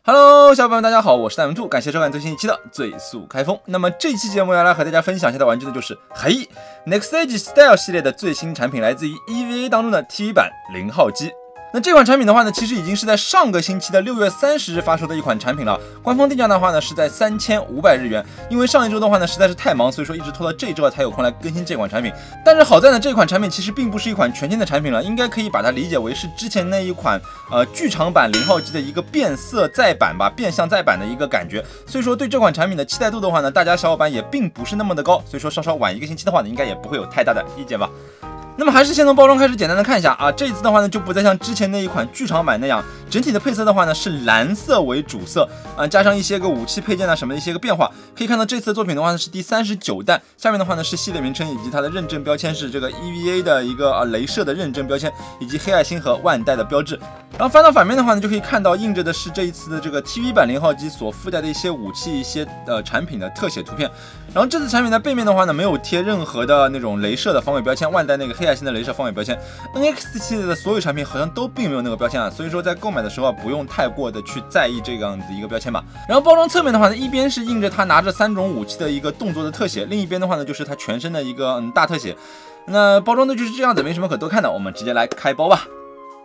Hello， 小伙伴们，大家好，我是大文兔，感谢收看最新一期的最速开封。那么这期节目要来和大家分享一下的玩具呢，就是嘿 NextEdge Style 系列的最新产品，来自于 EVA 当中的 TV 版0号机。那这款产品的话呢，其实已经是在上个星期的6月30日发售的一款产品了。官方定价的话呢是在3500日元。因为上一周的话呢实在是太忙，所以说一直拖到这周才有空来更新这款产品。但是好在呢，这款产品其实并不是一款全新的产品了，应该可以把它理解为是之前那一款剧场版0号机的一个变色再版吧，变相再版的一个感觉。所以说对这款产品的期待度的话呢，大家小伙伴也并不是那么的高。所以说稍稍晚一个星期的话呢，应该也不会有太大的意见吧。那么还是先从包装开始简单的看一下啊，这一次的话呢就不再像之前那一款剧场版那样，整体的配色的话呢是蓝色为主色，加上一些个武器配件啊什么的一些个变化。可以看到这次的作品的话呢是第39弹，下面的话呢是系列名称以及它的认证标签是这个 EVA 的一个镭射的认证标签，以及黑暗星河万代的标志。然后翻到反面的话呢，就可以看到印着的是这一次的这个 TV 版0号机所附带的一些武器、一些产品的特写图片。然后这次产品的背面的话呢，没有贴任何的那种镭射的防伪标签，万代那个黑暗星的镭射防伪标签。NX 系列的所有产品好像都并没有那个标签啊，所以说在购买的时候不用太过的去在意这样子一个标签吧。然后包装侧面的话呢，一边是印着他拿着3种武器的一个动作的特写，另一边的话呢就是他全身的一个大特写。那包装的就是这样子，没什么可多看的，我们直接来开包吧。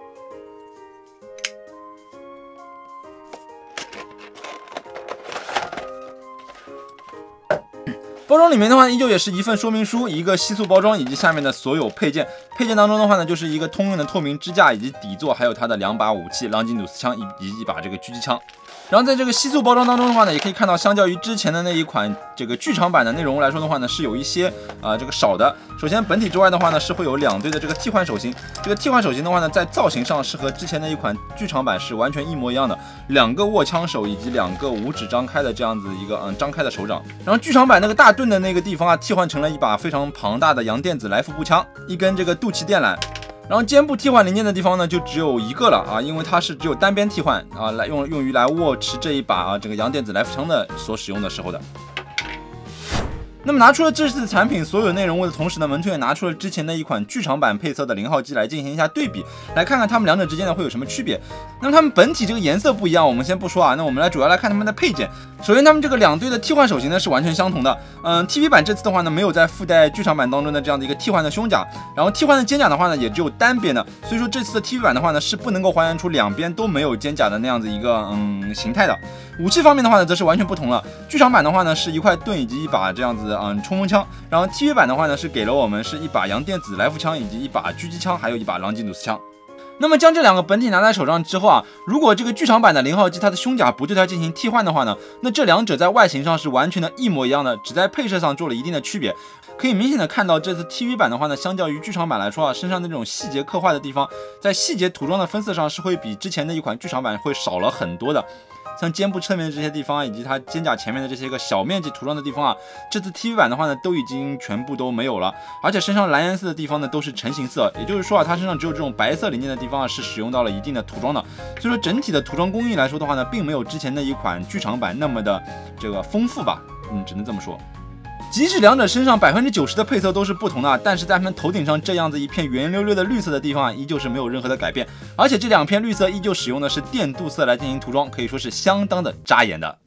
包装里面的话，依旧也是一份说明书、一个吸塑包装以及下面的所有配件。配件当中的话呢，就是一个通用的透明支架以及底座，还有它的2把武器，朗基努斯枪以及一把这个狙击枪。然后在这个吸塑包装当中的话呢，也可以看到，相较于之前的那一款这个剧场版的内容物来说的话呢，是有一些这个少的。首先本体之外的话呢，是会有2对的这个替换手型。这个替换手型的话呢，在造型上是和之前的一款剧场版是完全一模一样的，2个握枪手以及2个五指张开的这样子一个张开的手掌。然后剧场版那个大盾的那个地方啊，替换成了一把非常庞大的洋电子来福步枪，一根这个肚脐电缆。然后肩部替换零件的地方呢，就只有一个了啊，因为它是只有单边替换啊，来用于来握持这一把这个洋电子来福枪的所使用的时候的。那么拿出了这次产品所有内容物的同时呢，文兔也拿出了之前的一款剧场版配色的0号机来进行一下对比，来看看它们两者之间呢会有什么区别。那么它们本体这个颜色不一样，我们先不说啊，那我们主要来看它们的配件。首先它们这个2对的替换手型呢是完全相同的。TV 版这次的话呢没有再附带剧场版当中的这样的一个替换的胸甲，然后替换的肩甲的话呢也只有单边的，所以说这次的 TV 版的话呢是不能够还原出2边都没有肩甲的那样子一个形态的。武器方面的话呢则是完全不同了，剧场版的话呢是一块盾以及一把这样子冲锋枪，然后 TV 版的话呢是给了我们是一把洋电子来福枪以及一把狙击枪，还有一把朗基努斯枪。那么将这2个本体拿在手上之后啊，如果这个剧场版的0号机它的胸甲不对它进行替换的话呢，那这2者在外形上是完全的一模一样的，只在配色上做了一定的区别。可以明显的看到，这次 TV 版的话呢，相较于剧场版来说啊，身上的这种细节刻画的地方，在细节涂装的分色上是会比之前的一款剧场版会少了很多的。像肩部侧面的这些地方，以及它肩甲前面的这些个小面积涂装的地方啊，这次 TV 版的话呢，都已经全部都没有了。而且身上蓝颜色的地方呢，都是成型色，也就是说啊，它身上只有这种白色零件的地方啊，是使用到了一定的涂装的。所以说整体的涂装工艺来说的话呢，并没有之前的一款剧场版那么的这个丰富吧，只能这么说。即使2者身上90%的配色都是不同的，但是在他们头顶上这样子一片圆溜溜的绿色的地方啊，依旧是没有任何的改变，而且这2片绿色依旧使用的是电镀色来进行涂装，可以说是相当的扎眼的。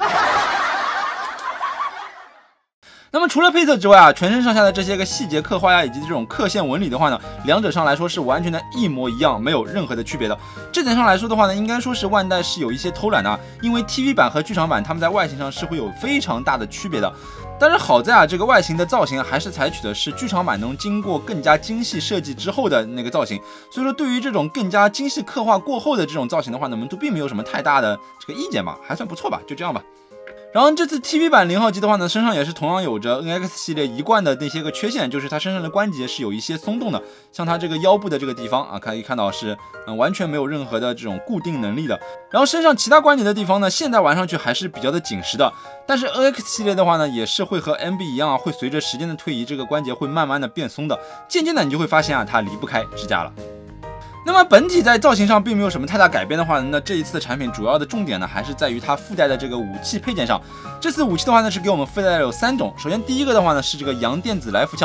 那么除了配色之外啊，全身上下的这些个细节刻画呀，以及这种刻线纹理的话呢，2者上来说是完全的一模一样，没有任何的区别的。这点上来说的话呢，应该说是万代是有一些偷懒的，因为 TV 版和剧场版它们在外形上是会有非常大的区别的。但是好在啊，这个外形的造型还是采取的是剧场版中经过更加精细设计之后的那个造型，所以说对于这种更加精细刻画过后的这种造型的话呢，文兔并没有什么太大的这个意见吧，还算不错吧，就这样吧。然后这次 TV 版0号机的话呢，身上也是同样有着 NX 系列一贯的那些个缺陷，就是它身上的关节是有一些松动的，像它这个腰部的这个地方啊，可以看到是完全没有任何的这种固定能力的。然后身上其他关节的地方呢，现在玩上去还是比较的紧实的，但是 NX 系列的话呢，也是会和 MB 一样啊，会随着时间的推移，这个关节会慢慢的变松的，渐渐的你就会发现啊，它离不开支架了。那么本体在造型上并没有什么太大改变的话呢，那这一次的产品主要的重点呢，还是在于它附带的这个武器配件上。这次武器的话呢，是给我们附带了有3种。首先第一个的话呢，是这个洋电子来福枪。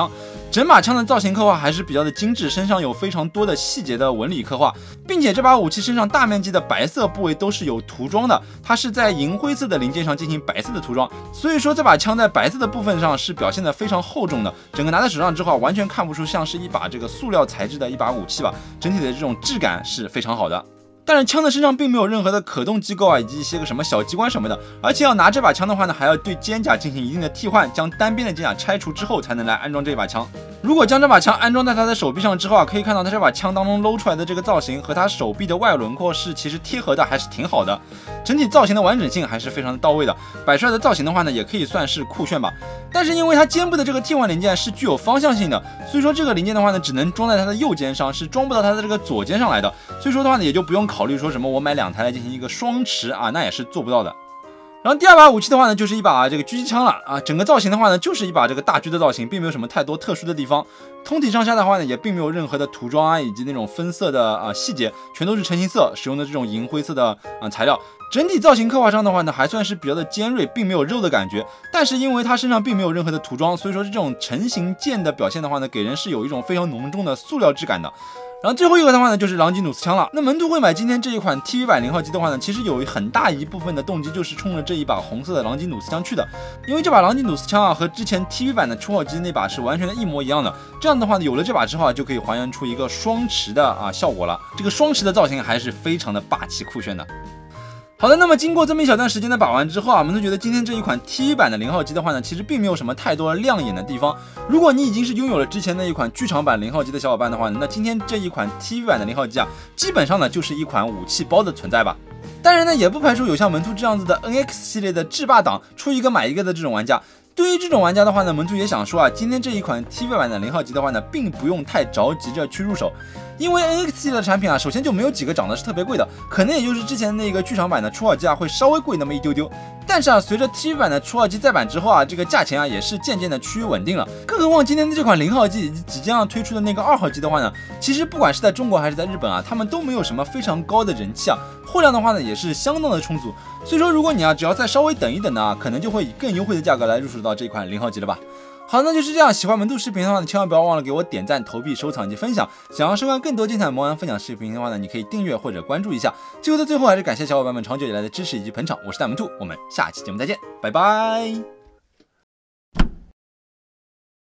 整把枪的造型刻画还是比较的精致，身上有非常多的细节的纹理刻画，并且这把武器身上大面积的白色部位都是有涂装的，它是在银灰色的零件上进行白色的涂装，所以说这把枪在白色的部分上是表现的非常厚重的，整个拿在手上之后完全看不出像是一把这个塑料材质的一把武器吧，整体的这种质感是非常好的。但是枪的身上并没有任何的可动机构啊，以及一些个什么小机关什么的，而且要拿这把枪的话呢，还要对肩甲进行一定的替换，将单边的肩甲拆除之后才能来安装这把枪。如果将这把枪安装在他的手臂上之后啊，可以看到他这把枪当中露出来的这个造型和他手臂的外轮廓是其实贴合的，还是挺好的，整体造型的完整性还是非常的到位的。摆出来的造型的话呢，也可以算是酷炫吧。但是因为它肩部的这个替换零件是具有方向性的，所以说这个零件的话呢，只能装在它的右肩上，是装不到它的这个左肩上来的。所以说的话呢，也就不用考虑说什么我买2台来进行一个双持啊，那也是做不到的。然后第二把武器的话呢，就是一把这个狙击枪了啊，整个造型的话呢，就是一把这个大狙的造型，并没有什么太多特殊的地方。通体上下的话呢，也并没有任何的涂装啊，以及那种分色的细节，全都是成型色，使用的这种银灰色的材料。整体造型刻画上的话呢，还算是比较的尖锐，并没有肉的感觉。但是因为它身上并没有任何的涂装，所以说这种成型剑的表现的话呢，给人是有一种非常浓重的塑料质感的。然后最后一个的话呢，就是狼吉努斯枪了。那门徒会买今天这一款 TV 版0号机的话呢，其实有很大一部分的动机就是冲着这一把红色的狼吉努斯枪去的，因为这把狼吉努斯枪啊和之前 TV 版的初号机那把是完全的一模一样的。这样的话呢，有了这把之后啊，就可以还原出一个双持的效果了。这个双持的造型还是非常的霸气酷炫的。好的，那么经过这么一小段时间的把玩之后啊，门徒觉得今天这一款 TV 版的0号机的话呢，其实并没有什么太多亮眼的地方。如果你已经是拥有了之前那一款剧场版0号机的小伙伴的话呢，那今天这一款 TV 版的0号机啊，基本上呢就是一款武器包的存在吧。当然呢，也不排除有像门徒这样子的 NX 系列的制霸党出一个买一个的这种玩家。对于这种玩家的话呢，门徒也想说啊，今天这一款 TV 版的0号机的话呢，并不用太着急着去入手。因为 NX 系列的产品啊，首先就没有几个涨的是特别贵的，可能也就是之前那个剧场版的初号机啊会稍微贵那么一丢丢。但是啊，随着 TV 版的初号机再版之后啊，这个价钱啊也是渐渐的趋于稳定了。更何况今天的这款0号机以及即将要推出的那个2号机的话呢，其实不管是在中国还是在日本啊，他们都没有什么非常高的人气啊，货量的话呢也是相当的充足。所以说，如果你只要再稍微等一等呢，可能就会以更优惠的价格来入手到这款0号机了吧。好，那就是这样。喜欢门徒视频的话呢，千万不要忘了给我点赞、投币、收藏以及分享。想要收看更多精彩魔玩分享视频的话呢，你可以订阅或者关注一下。最后的最后，还是感谢小伙伴们长久以来的支持以及捧场。我是大门兔，我们下期节目再见，拜拜。